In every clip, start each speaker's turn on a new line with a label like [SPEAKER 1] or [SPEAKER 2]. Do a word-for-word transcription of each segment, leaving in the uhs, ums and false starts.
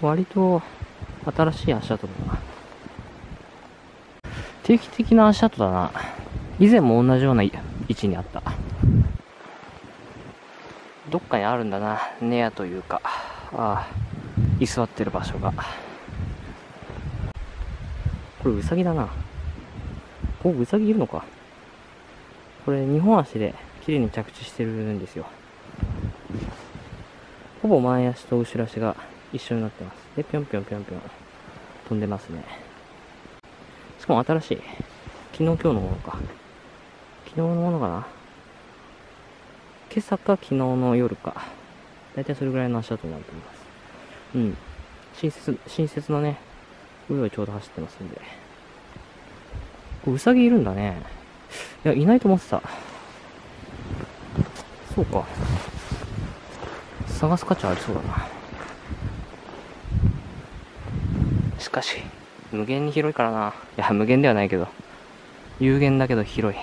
[SPEAKER 1] 割と新しい足跡だな。定期的な足跡だな。以前も同じような位置にあった。どっかにあるんだな、ネヤというか、ああ、居座ってる場所が。これウサギだな。お、ウサギいるのか。これにほん足で綺麗に着地してるんですよ。ほぼ前足と後ろ足が一緒になってます。で、ぴょんぴょんぴょんぴょん飛んでますね。しかも新しい。昨日今日のものか。昨日のものかな。今朝か昨日の夜か。だいたいそれぐらいの足跡になると思います。うん。新雪、新雪のね、上をちょうど走ってますんで。ウサギいるんだね。いや、いないと思ってた。そうか。探す価値ありそうだな。しかし、無限に広いからな。いや、無限ではないけど、有限だけど広い。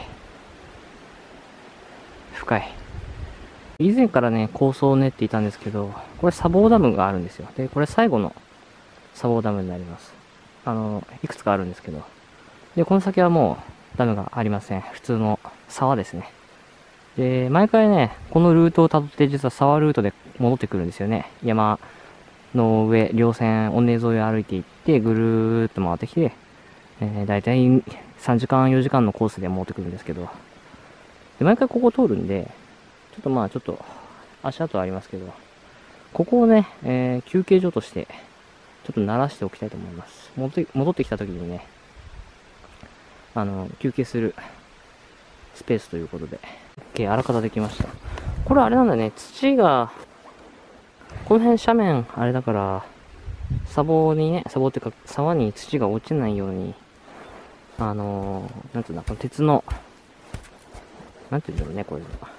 [SPEAKER 1] 深い。以前からね、構想を練っていたんですけど、これ砂防ダムがあるんですよ。で、これ最後の砂防ダムになります。あの、いくつかあるんですけど。で、この先はもうダムがありません。普通の沢ですね。で、毎回ね、このルートをたどって実は沢ルートで戻ってくるんですよね。山の上、稜線、尾根沿いを歩いていって、ぐるーっと回ってきて、えー、だいたいさんじかん、よじかんのコースで戻ってくるんですけど、で、毎回ここ通るんで、ちょっとまあちょっと足跡ありますけど、ここをね、えー、休憩所として、ちょっと慣らしておきたいと思います。戻って、戻ってきた時にね、あの、休憩するスペースということで、OK、あらかたできました。これあれなんだね、土が、この辺斜面、あれだから、砂防にね、砂防っていうか、沢に土が落ちないように、あのー、なんていうんだ、この鉄の、なんていうんだろうね、これは。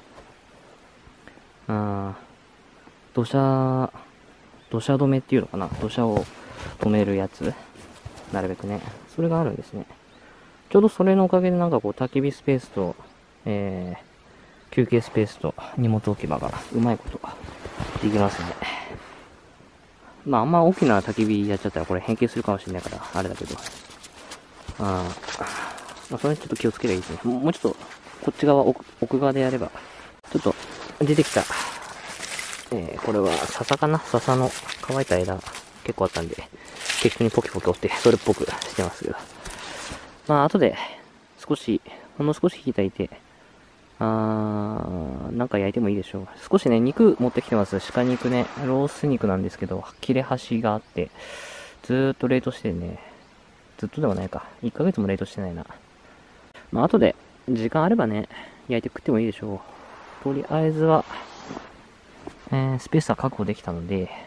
[SPEAKER 1] あー、土砂、土砂止めっていうのかな、土砂を止めるやつ、なるべくね、それがあるんですね。ちょうどそれのおかげでなんかこう、焚き火スペースと、えー、休憩スペースと荷物置き場がうまいことできますね。まああんま大きな焚き火やっちゃったらこれ変形するかもしれないから、あれだけど。あまあ、それちょっと気をつければいいですね。もうちょっと、こっち側、奥、奥側でやれば、ちょっと、出てきた、えー、これは笹かな、笹の乾いた枝結構あったんで、適当にポキポキ折って、それっぽくしてますけど。まあ後で、少し、ほんの少し引いたいて、あー、なんか焼いてもいいでしょう。少しね、肉持ってきてます。鹿肉ね。ロース肉なんですけど、切れ端があって、ずーっと冷凍してね、ずっとでもないか。いっかげつも冷凍してないな。まあ、後で、時間あればね、焼いて食ってもいいでしょう。とりあえずは、えー、スペースは確保できたので、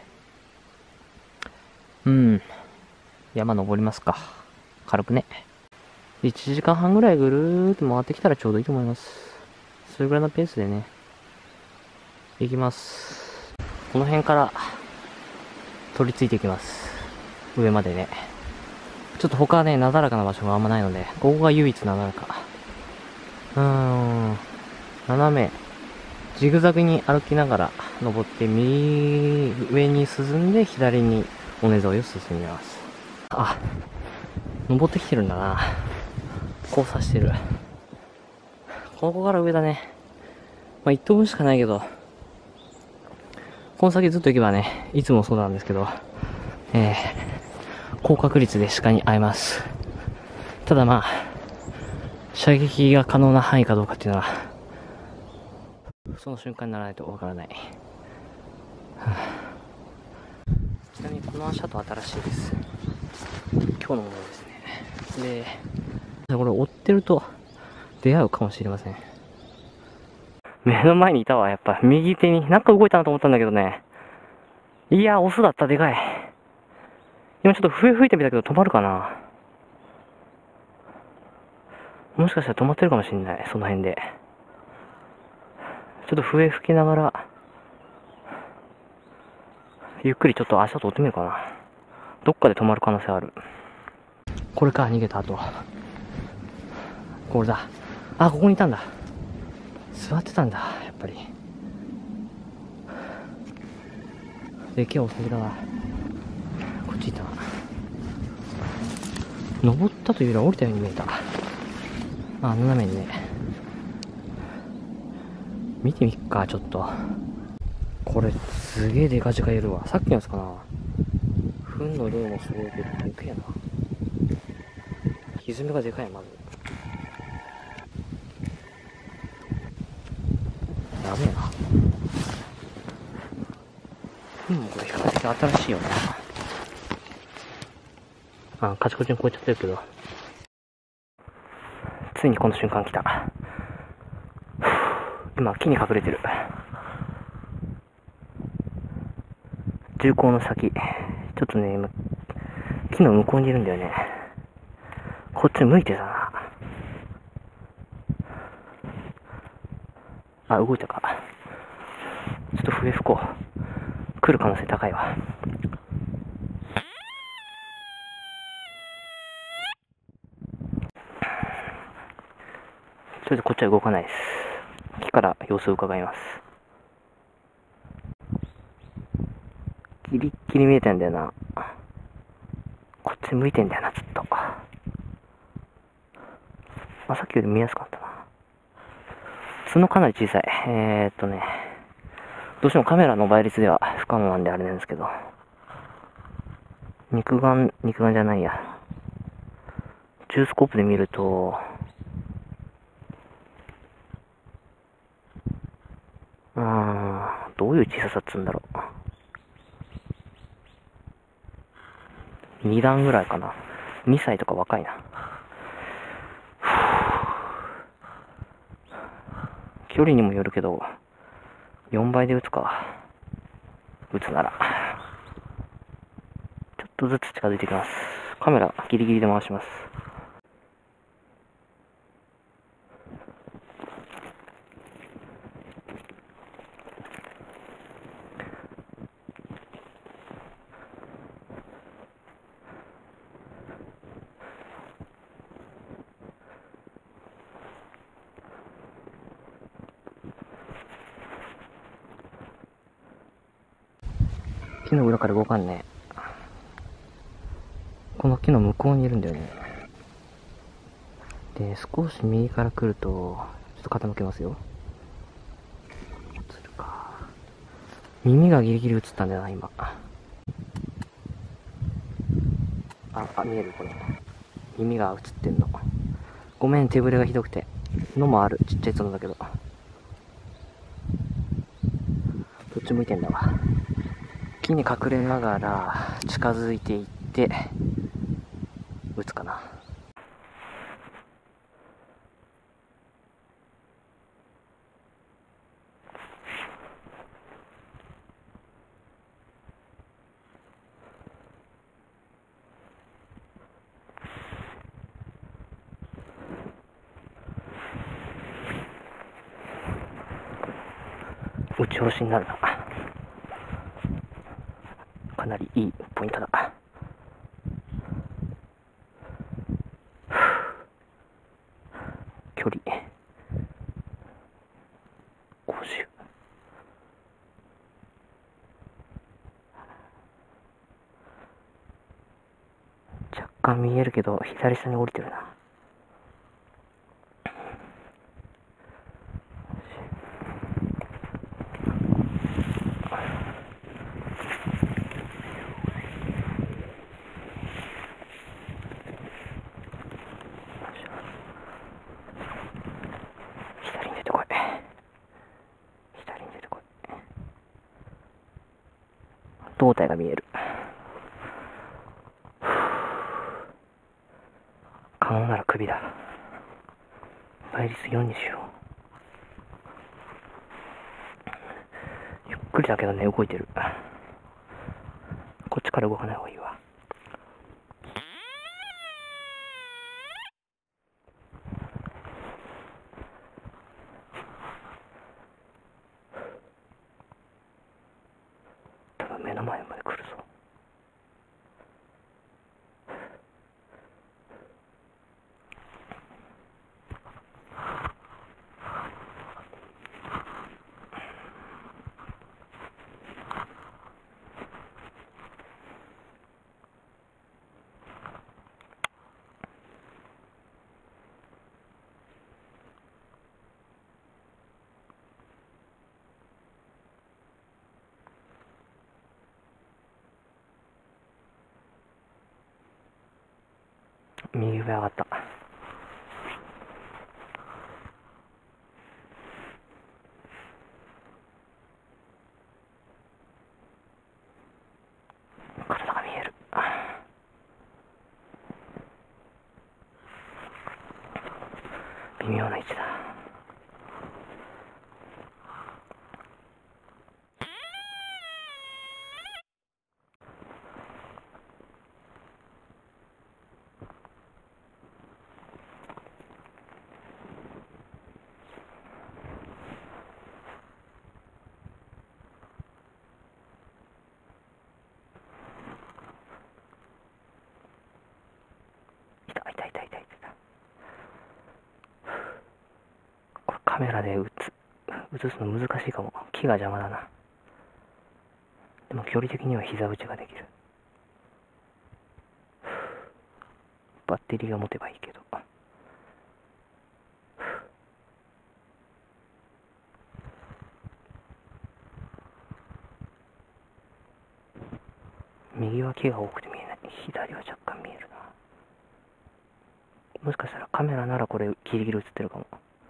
[SPEAKER 1] うん、山登りますか。軽くね。いちじかんはんぐらいぐるーっと回ってきたらちょうどいいと思います。それぐらいのペースでね、行きます。この辺から、取り付いていきます。上までね。ちょっと他はね、なだらかな場所があんまないので、ここが唯一なだらか。うーん、斜め、ジグザグに歩きながら登って、右上に進んで、左に尾根沿いを進みます。あ、登ってきてるんだな。交差してる。ここから上だね。まあ、一等分しかないけど、この先ずっと行けばね、いつもそうなんですけど、えー、高確率で鹿に会えます。ただまあ、射撃が可能な範囲かどうかっていうのは、その瞬間にならないとわからない。はあ、ちなみにこの足跡新しいです。今日のものですね。で、これ追ってると出会うかもしれません。目の前にいたわ、やっぱ。右手に、なんか動いたなと思ったんだけどね。いや、オスだった、でかい。今ちょっと笛吹いてみたけど止まるかな。もしかしたら止まってるかもしれない、その辺で。ちょっと笛吹きながら、ゆっくりちょっと足を取ってみるかな。どっかで止まる可能性ある。これか、逃げた後。これだ。あ、ここにいたんだ。座ってたんだ、やっぱり。でけえお酒だわ。 くついたな。登ったというよりは降りたように見えた。あ、斜めにね。見てみっか、ちょっと。これ、すげえデカジカいるわ。さっきのやつかな。糞の量もすごいけど、でかいな。歪みがでかい、まず。やべえな。糞もこれ比較的新しいよな。あ、カチコチに超えちゃってるけど。ついにこの瞬間来た。今、木に隠れてる。銃口の先。ちょっとね、今、木の向こうにいるんだよね。こっち向いてたな。あ、動いたか。ちょっと笛吹こう。来る可能性高いわ。とりあえずこっちは動かないです。木から様子を伺います。ギリッギリ見えてんだよな。こっち向いてんだよな、ちょっと。まあ、さっきより見やすかったな。角かなり小さい。えーっとね、どうしてもカメラの倍率では不可能なんであれなんですけど。肉眼、肉眼じゃないや。ジュースコープで見ると、うーん、どういう小ささっつうんだろう。に段ぐらいかな。にさいとか若いな。距離にもよるけど、よんばいで撃つか。撃つなら。ちょっとずつ近づいてきます。カメラギリギリで回します。木の裏から動かんね。この木の向こうにいるんだよね。で、少し右から来ると、ちょっと傾けますよ。映るか。耳がギリギリ映ったんだよな、今。あ、あ、見えるこれ。耳が映ってんの。ごめん、手ぶれがひどくて。のもある。ちっちゃい角だけど。どっち向いてんだわ。木に隠れながら近づいていって撃つかな。撃ち下ろしになるな。かなりいいポイントだ。距離ごじゅう。若干見えるけど左下に降りてるな。左に出てこい。左に出てこい。胴体が見える。可能なら首だ。倍率よんにしよう。ゆっくりだけどね、動いてる。こっちから動かない方がいいわ。多分目の前まで来るぞ。 右上上がった。体が見える。微妙な位置だ。カメラで映すの難しいかも。木が邪魔だな。でも距離的には膝打ちができる。バッテリーが持てばいいけど。右は木が多くて見えない。左は若干見えるな。もしかしたらカメラならこれギリギリ映ってるかも。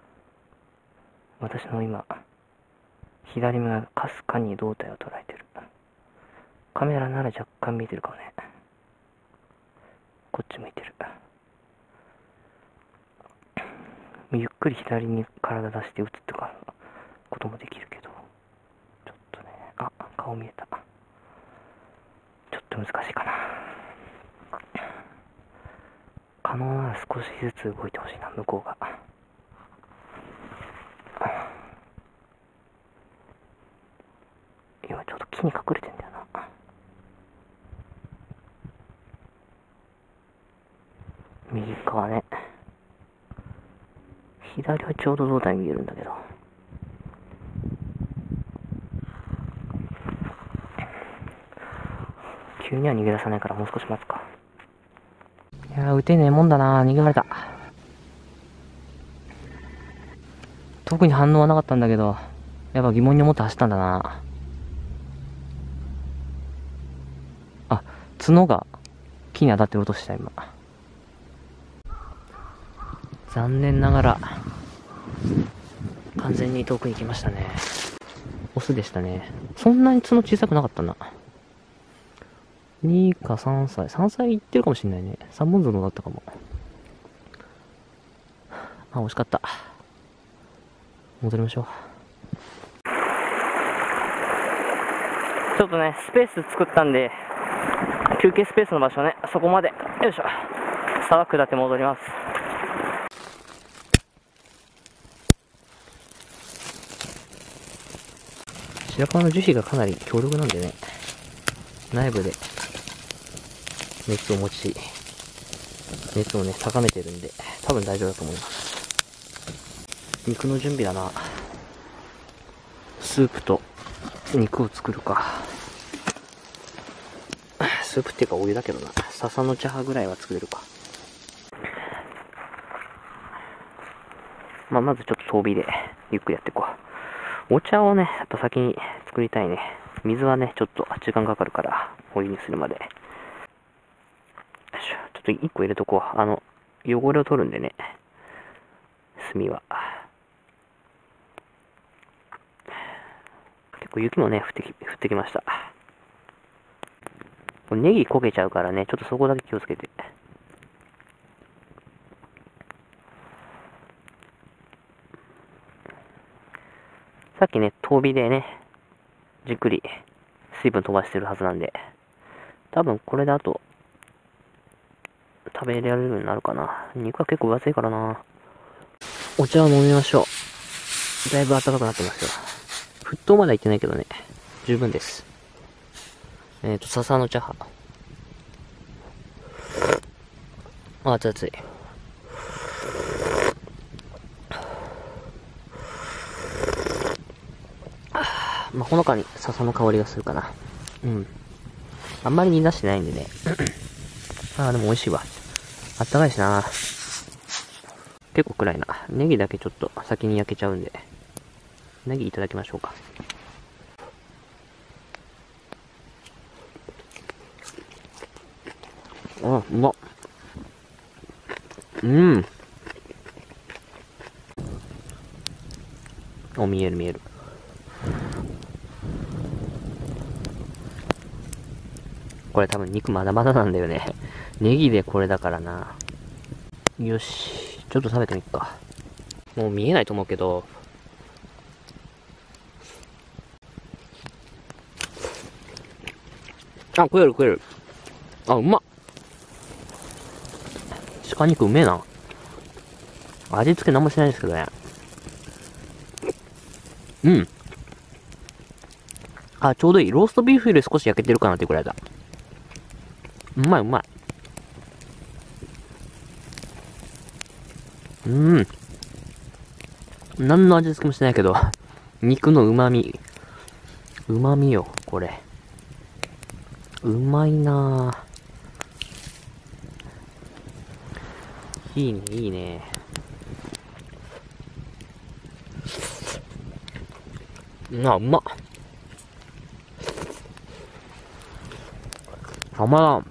[SPEAKER 1] 私の今、左目がかすかに胴体を捉えてる。カメラなら若干見えてるかもね。こっち向いてる。ゆっくり左に体出して打つってかこともできるけど、ちょっとね、あ、顔見えた。ちょっと難しいかな。可能なら少しずつ動いてほしいな、向こうが。今ちょっと木に隠れてんだよな。右側ね。左はちょうど胴体見えるんだけど。急には逃げ出さないからもう少し待つか。いやー、撃てねえもんだな。逃げられた。特に反応はなかったんだけど、やっぱ疑問に思って走ったんだな。あ、角が木に当たって落とした今。残念ながら完全に遠くに行きましたね。オスでしたね。そんなに角小さくなかったな。にかさんさい。さんさいいってるかもしんないね。さんぼん角だったかも。あ、惜しかった。戻りましょう。ちょっとね、スペース作ったんで、休憩スペースの場所ね、そこまで、よいしょ。沢下って戻ります。白樺の樹皮がかなり強力なんでね、内部で熱を持ち、熱をね、高めてるんで、多分大丈夫だと思います。肉の準備だな。スープと肉を作るか。スープっていうかお湯だけどな。笹の茶葉ぐらいは作れるか。まあ、まずちょっと遠火でゆっくりやっていこう。お茶をね、やっぱ先に作りたいね。水はね、ちょっと時間かかるから、お湯にするまで。よいしょ。ちょっと一個入れとこう。あの、汚れを取るんでね。炭は。結構雪もね、降ってき、降ってきました。これネギ焦げちゃうからね、ちょっとそこだけ気をつけて。さっきね、遠火でね、じっくり水分飛ばしてるはずなんで、多分これだと食べられるようになるかな。肉は結構分厚いからな。お茶を飲みましょう。だいぶ暖かくなってますよ。沸騰まではいってないけどね、十分です。えっと、笹の茶葉。あ、熱い熱い。まあ、ほのかに笹の香りがするかな。うん。あんまり煮出してないんでね。ああ、でも美味しいわ。あったかいしな。結構暗いな。ネギだけちょっと先に焼けちゃうんで。ネギいただきましょうか。あ、うまっ。 うん。お、見える見える。これ多分肉まだまだなんだよね。ネギでこれだからな。よし。ちょっと食べてみっか。もう見えないと思うけど。あ、食える食える。あ、うまっ。鹿肉うめえな。味付けなんもしないですけどね。うん。あ、ちょうどいい。ローストビーフより少し焼けてるかなってくらいだ。うまいうまい。うん。何の味付けもしないけど、肉の旨味。旨味よ、これ。うまいなぁ。いいね、いいね。あ、うまっ。たまらん。